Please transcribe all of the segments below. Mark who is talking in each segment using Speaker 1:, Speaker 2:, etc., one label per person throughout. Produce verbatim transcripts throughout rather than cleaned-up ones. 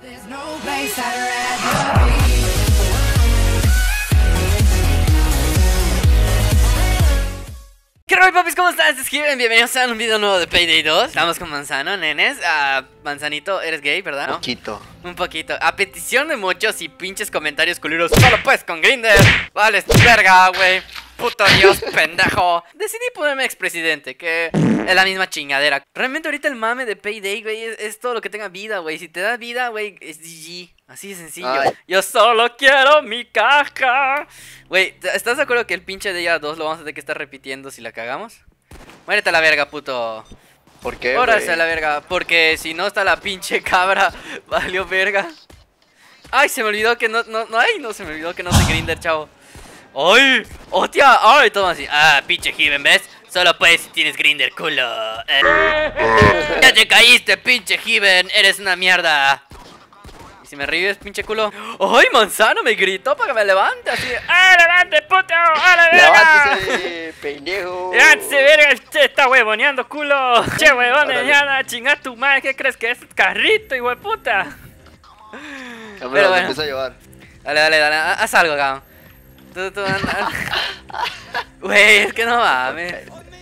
Speaker 1: ¿Qué rollo, papis? ¿Cómo están? Es Given, bienvenidos a un video nuevo de Payday dos. Estamos con Manzano, nenes. uh, Manzanito, eres gay, ¿verdad?
Speaker 2: Un poquito.
Speaker 1: Un poquito. A petición de muchos y pinches comentarios culeros, solo pues con Grindr. Vale, verga, güey. Puto Dios, pendejo. Decidí ponerme expresidente, que es la misma chingadera. Realmente ahorita el mame de Payday, güey, es, es todo lo que tenga vida, güey. Si te da vida, güey, es G G. Así de sencillo. Ay. Yo solo quiero mi caja. Güey, ¿estás de acuerdo que el pinche Día dos lo vamos a tener que estar repitiendo si la cagamos? Muérete a la verga, puto.
Speaker 2: ¿Por qué,
Speaker 1: Muérete a la verga, porque si no está la pinche cabra. Valió verga. Ay, se me olvidó que no, no, no, ay, no, se me olvidó que no soy Grindr, chavo. ¡Ay! ¡Hostia! ¡Ay! Todo así. Ah, pinche Given, ¿ves? Solo puedes si tienes Grindr, culo. Eh. Ya te caíste, pinche Given. Eres una mierda. ¿Y si me ríes, pinche culo? ¡Ay, Manzano! Me gritó para que me levante así. ¡Ah, levante, puto! ¡Ah, la verga!
Speaker 2: ¡Levántese, pendejo!
Speaker 1: ¡Levántese, verga! Che, está huevoneando, culo. Che, huevón de mierda. Chinga tu madre. ¿Qué crees que es? Carrito, hijo de puta.
Speaker 2: Pero bueno, empieza a llevar.
Speaker 1: Dale, dale, dale. Haz algo, cabrón. Tú, tú, anda. Güey, es que no mames.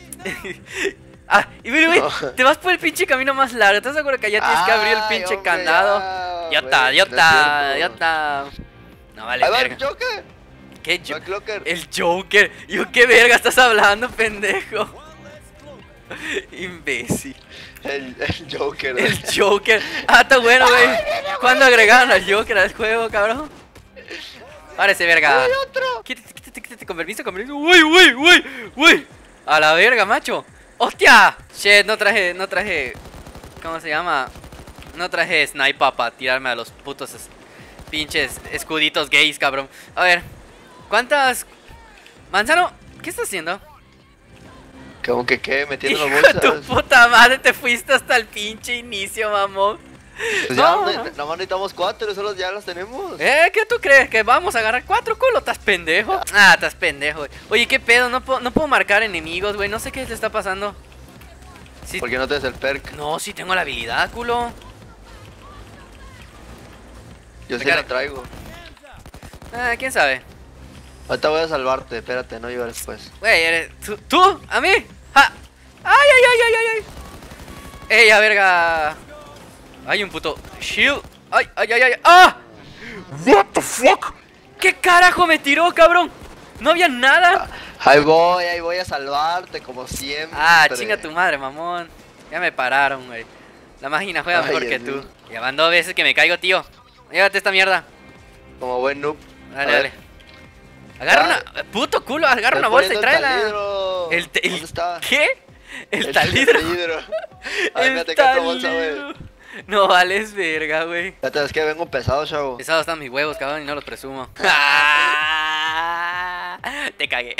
Speaker 1: Ah, y güey, güey, no. Te vas por el pinche camino más largo. ¿Estás de acuerdo que ya tienes que abrir el pinche hombre, candado? Ya está, ya está, ya está. No vale,
Speaker 2: ahí va
Speaker 1: verga.
Speaker 2: el Joker.
Speaker 1: ¿Qué jo
Speaker 2: Joker?
Speaker 1: El Joker. Yo, ¿qué verga estás hablando, pendejo? Imbécil.
Speaker 2: El, el Joker.
Speaker 1: El Joker. Ah, está bueno, güey. ¿Cuándo agregaron al Joker al juego, cabrón? Párese, verga.
Speaker 2: ¡Uy, otro!
Speaker 1: Quítate, quítate, quítate, con permiso, con permiso. Uy, uy, uy, uy. A la verga, macho. ¡Hostia! Shit, no traje, no traje. ¿Cómo se llama? No traje sniper para tirarme a los putos es, pinches escuditos gays, cabrón. A ver, ¿cuántas? Manzano, ¿qué estás haciendo?
Speaker 2: ¿Cómo que qué? Metiendo
Speaker 1: Hijo
Speaker 2: las bolsas.
Speaker 1: de tu puta madre, te fuiste hasta el pinche inicio, mamón.
Speaker 2: Pues
Speaker 1: no,
Speaker 2: ya,
Speaker 1: no.
Speaker 2: nada más necesitamos cuatro, solo ya las tenemos.
Speaker 1: ¿Eh? ¿Qué tú crees? ¿Que vamos a agarrar cuatro, culo? ¿Estás pendejo? Ah, estás pendejo, güey. Oye, ¿qué pedo? No puedo, no puedo marcar enemigos, güey. No sé qué le está pasando. Sí.
Speaker 2: ¿Por qué no te des el perk?
Speaker 1: No, sí tengo la habilidad, culo.
Speaker 2: Yo sí
Speaker 1: cara...
Speaker 2: la traigo.
Speaker 1: Ah, quién sabe.
Speaker 2: Ahorita voy a salvarte, espérate, no llegar después.
Speaker 1: Güey, eres... ¿Tú? ¿Tú? ¿A mí? ¡Ja! ¡Ay, ay, ay, ay, ay, ay! ¡Ey, a verga! Hay un puto shield. Ay, ay, ay, ay. ¡Ah! What the fuck? ¿Qué carajo me tiró, cabrón? No había nada.
Speaker 2: Ahí voy, ahí voy a salvarte, como siempre.
Speaker 1: Ah, chinga tu madre, mamón. Ya me pararon, güey. La máquina juega
Speaker 2: ay,
Speaker 1: mejor que tú. Ya van dos veces que me caigo, tío. Llévate esta mierda.
Speaker 2: Como buen noob.
Speaker 1: Dale, dale. Agarra
Speaker 2: ah,
Speaker 1: una... Puto culo, agarra una bolsa y tráela.
Speaker 2: El,
Speaker 1: el, el
Speaker 2: ¿Dónde está?
Speaker 1: ¿Qué? El, el talidro.
Speaker 2: talidro. Ay,
Speaker 1: el
Speaker 2: me te cae tu bolsa, güey.
Speaker 1: No vales verga, güey.
Speaker 2: Fíjate, es que vengo pesado, chavo.
Speaker 1: Pesados están mis huevos, cabrón, y no los presumo. Te cagué.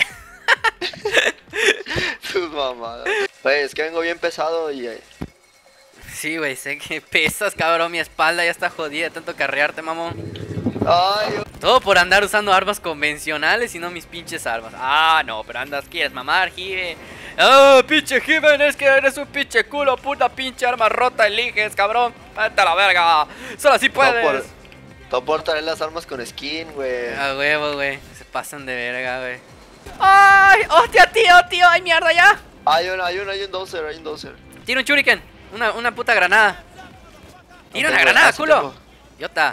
Speaker 2: Tus mamadas. Güey, es que vengo bien pesado y...
Speaker 1: Sí, güey, sé que pesas, cabrón. Mi espalda ya está jodida de tanto carrearte, mamón.
Speaker 2: Ay, yo...
Speaker 1: Todo por andar usando armas convencionales y no mis pinches armas. Ah, no, pero andas, quieres mamar, Given. Oh, pinche Given, es que eres un pinche culo. Puta pinche arma rota eliges, cabrón. Vete a la verga. Solo así puedes.
Speaker 2: Todo por, todo por traer las armas con skin, güey.
Speaker 1: A huevo, güey. Se pasan de verga, güey. ¡Ay! ¡Hostia, tío, tío! ¡Ay, mierda, ya!
Speaker 2: Hay un, hay un, hay un dozer, hay un dozer.
Speaker 1: Tira un shuriken. Una, una puta granada. Tira
Speaker 2: no
Speaker 1: una
Speaker 2: tengo,
Speaker 1: granada,
Speaker 2: ah, sí
Speaker 1: culo.
Speaker 2: tengo.
Speaker 1: Yota.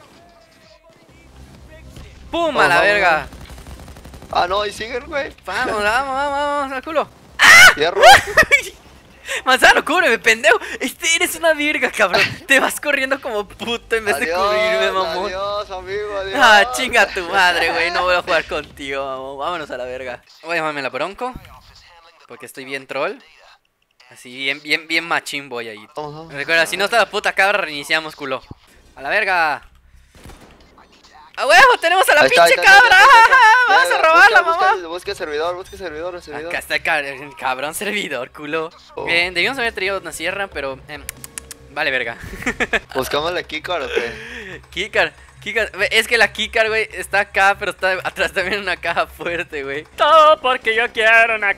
Speaker 1: ¡Pum!
Speaker 2: Vamos,
Speaker 1: a la
Speaker 2: vamos,
Speaker 1: verga.
Speaker 2: Vamos. Ah, no, ahí siguen, güey.
Speaker 1: Vamos, vamos, vamos, vamos, al culo.
Speaker 2: Fierro.
Speaker 1: Manzano, cúbreme, pendejo. Este eres una virga, cabrón. Te vas corriendo como puto en vez
Speaker 2: adiós,
Speaker 1: de cubrirme, mamón.
Speaker 2: Adiós, amigo, adiós.
Speaker 1: Ah, chinga tu madre, güey. No voy a jugar contigo, mamón. Vámonos a la verga. Voy a llamarme la bronco. Porque estoy bien troll. Así, bien, bien, bien machín voy ahí.
Speaker 2: Uh-huh.
Speaker 1: Recuerda, si no está la puta cabra, reiniciamos, culo. A la verga. ¡A huevo! ¡Tenemos a la
Speaker 2: ahí
Speaker 1: pinche
Speaker 2: está, ahí está,
Speaker 1: cabra!
Speaker 2: ahí está, ahí está.
Speaker 1: ¡Vamos
Speaker 2: Ya,
Speaker 1: a robarla,
Speaker 2: busca,
Speaker 1: mamá!
Speaker 2: Busca, busca servidor, busca servidor, servidor.
Speaker 1: Acá está el cabrón, el cabrón servidor, culo.
Speaker 2: Oh.
Speaker 1: Bien, debíamos haber traído una sierra, pero... Eh, vale, verga.
Speaker 2: Buscamos la Kikar, ¿o qué?
Speaker 1: Kikar, Kikar. Es que la Kikar, güey, está acá, pero está atrás también una caja fuerte, güey. Todo porque yo quiero una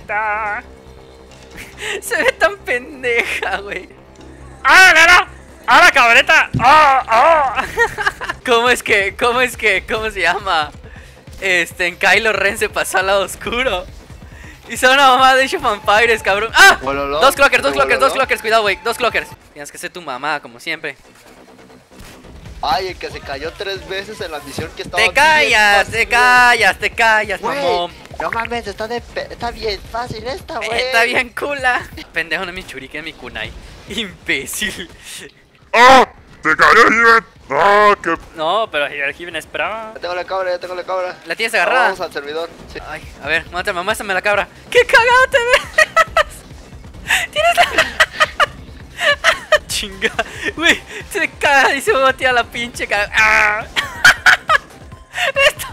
Speaker 1: cabreta. Se ve tan pendeja, güey.
Speaker 3: ¡Ah, no, no!
Speaker 1: ¡Ah, la cabreta! ¡Ah, ah! ¿Cómo es que, cómo es que, cómo se llama? Este, en Kylo Ren se pasó al lado oscuro. Hizo una mamá de Age of Empires, cabrón. ¡Ah!
Speaker 2: Bololó,
Speaker 1: Dos clockers, dos clockers,
Speaker 2: bololó.
Speaker 1: dos clockers. Cuidado, güey, dos clockers. Tienes que ser tu mamá, como siempre.
Speaker 2: Ay, el que se cayó tres veces en la misión que estaba.
Speaker 1: Te callas, te callas, te callas,
Speaker 2: Güey,
Speaker 1: mamón.
Speaker 2: no mames, está, de pe- está bien fácil esta, güey.
Speaker 1: Está bien cula. Pendejo, no es mi shuriken, mi kunai. Imbécil.
Speaker 3: ¡Ah! ¡Te cayó, Hiven! ¡Ah! ¡Qué
Speaker 1: No, pero el Given esperaba.
Speaker 2: Ya tengo la cabra, ya tengo la cabra.
Speaker 1: ¿La tienes agarrada?
Speaker 2: Vamos al servidor. Sí.
Speaker 1: Ay, a ver, muéstrame, muéstrame la cabra. ¡Qué cagado te ves! Tienes la... Chinga. Güey, se caga y se botea la pinche cabra. ¡Ah! Esto...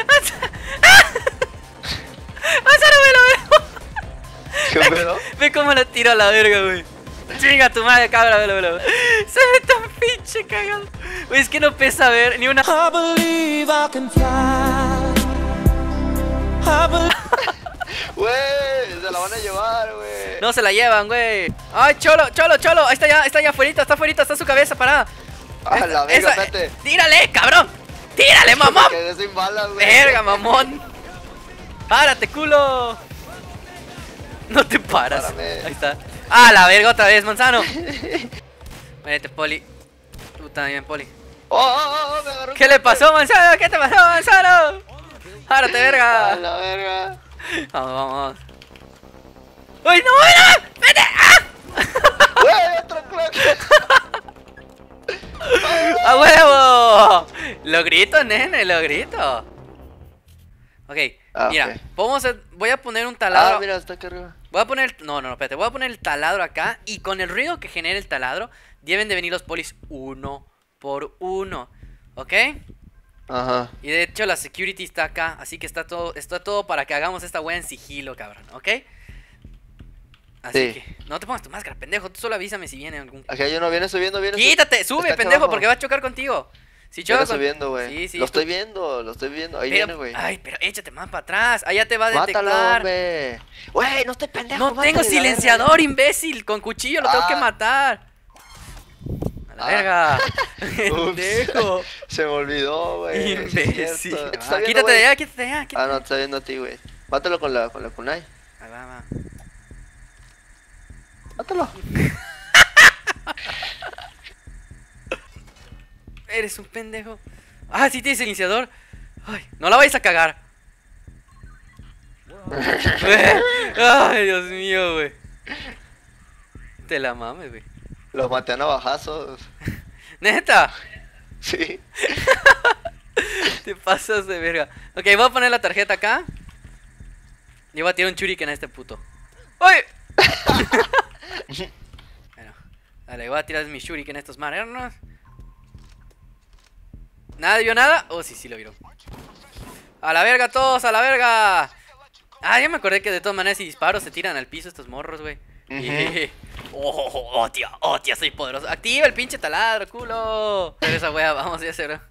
Speaker 2: ¿Qué pedo?
Speaker 1: Ve cómo la tiro a la verga, güey. Chinga tu madre, cabra, velo, velo. Se ve tan pinche cagado. Güey, es que no pesa ver ni una...
Speaker 4: I believe I can fly. I believe
Speaker 2: Güey, se la van a llevar, güey.
Speaker 1: No se la llevan, güey. Ay, cholo, cholo, cholo. Ahí está ya, está ya afuera, está afuera, está su cabeza parada.
Speaker 2: A la verga,
Speaker 1: Esa-
Speaker 2: espérate.
Speaker 1: Tírale, cabrón. Tírale, mamón.
Speaker 2: Me quedé sin balas, güey.
Speaker 1: Verga, mamón. Párate, culo. No te paras.
Speaker 2: Párame.
Speaker 1: Ahí está. Ah, la verga otra vez, manzano. Vete, Poli. Tú también, Poli.
Speaker 2: Oh, oh, oh, me agarró un
Speaker 1: ¿Qué le
Speaker 2: golpe.
Speaker 1: pasó, manzano? ¿Qué te pasó, manzano? Párate,
Speaker 2: A
Speaker 1: verga.
Speaker 2: la verga.
Speaker 1: Vamos, vamos. ¡Uy, no, no! ¡Vete! ¡Ah!
Speaker 2: Güey, otro clock.
Speaker 1: ¡A huevo! Lo grito, nene, lo grito. Ok,
Speaker 2: Ah,
Speaker 1: mira,
Speaker 2: ok.
Speaker 1: podemos hacer- voy a poner un taladro.
Speaker 2: Ah, mira, está aquí arriba.
Speaker 1: Voy a poner, no, no, no, espérate, voy a poner el taladro acá. Y con el ruido que genere el taladro deben de venir los polis uno por uno. ¿Ok?
Speaker 2: Ajá.
Speaker 1: Y de hecho la security está acá. Así que está todo, está todo para que hagamos esta wea en sigilo, cabrón, ¿ok? Así
Speaker 2: Sí.
Speaker 1: que, no te pongas tu máscara, pendejo. Tú solo avísame si viene algún...
Speaker 2: Aquí hay uno, viene subiendo, viene
Speaker 1: Quítate, sube,
Speaker 2: Está aquí
Speaker 1: pendejo,
Speaker 2: abajo.
Speaker 1: porque va a chocar contigo. Si
Speaker 2: Viene
Speaker 1: choca con-
Speaker 2: subiendo, güey.
Speaker 1: Sí, sí.
Speaker 2: Lo estoy viendo, lo estoy viendo. Ahí
Speaker 1: Pero-
Speaker 2: viene, güey.
Speaker 1: Ay, pero échate más para atrás. Allá te va a detectar.
Speaker 2: Mátalo, hombre. Güey, no estoy pendejo.
Speaker 1: No
Speaker 2: mátale,
Speaker 1: tengo
Speaker 2: la
Speaker 1: silenciador, imbécil. Con cuchillo lo tengo que
Speaker 2: Ah.
Speaker 1: matar. A la
Speaker 2: Ah.
Speaker 1: verga.
Speaker 2: verga. Ups.
Speaker 1: Pendejo.
Speaker 2: Se me olvidó, güey. sí es
Speaker 1: Imbécil.
Speaker 2: cierto. Te
Speaker 1: Ah,
Speaker 2: está viendo,
Speaker 1: quítate de
Speaker 2: güey.
Speaker 1: allá, quítate de allá. quítate.
Speaker 2: Ah, no, te está viendo a ti, güey. Mátalo con la, con la kunai.
Speaker 1: Ahí va, va.
Speaker 2: Mátalo.
Speaker 1: Eres un pendejo. Ah, sí tienes silenciador. Ay, no la vayas a cagar. Ay, Dios mío, güey. Te la mames, güey.
Speaker 2: Los maté a navajazos.
Speaker 1: Neta.
Speaker 2: Sí.
Speaker 1: Te pasas de verga. Ok, voy a poner la tarjeta acá. Y voy a tirar un shuriken a este puto. ¡Uy! Bueno, dale, voy a tirar mi shuriken a estos mareros. ¿Nadie vio nada? Oh, sí, sí lo vieron. ¡A la verga todos! ¡A la verga! Ah, ya me acordé que de todas maneras si disparo se tiran al piso estos morros, güey.
Speaker 2: Ujú.
Speaker 1: Oh, oh, tío, oh, tío, soy poderoso. Activa el pinche taladro, culo. Pero esa wea, vamos a hacerlo.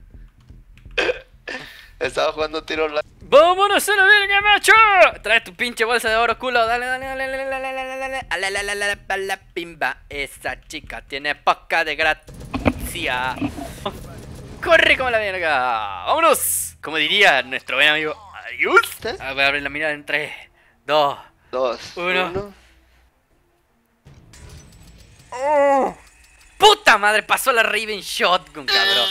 Speaker 2: Estaba jugando tiro online.
Speaker 1: ¡Vámonos a la verga, macho! Trae tu pinche bolsa de oro, culo. Dale, dale, dale, dale, dale, dale, dale, dale. A la, la, la, la, la, la, pimba. Esa chica tiene poca de gracia. ¡Corre como la verga! ¡Vámonos! Como diría nuestro buen amigo. ¡Adiós!
Speaker 2: ¿Sí?
Speaker 1: Ah, voy a abrir la mirada en tres, dos,
Speaker 2: Dos.
Speaker 1: Uno. ¡Oh! ¡Puta madre! Pasó la Raven Shotgun, cabrón.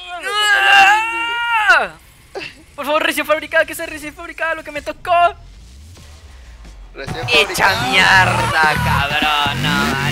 Speaker 1: ¡Ah! Por favor, recién fabricada, que sea recién fabricada lo que me tocó.
Speaker 2: Recién
Speaker 1: ¡Hecha
Speaker 2: fabricado.
Speaker 1: mierda, cabrón! No,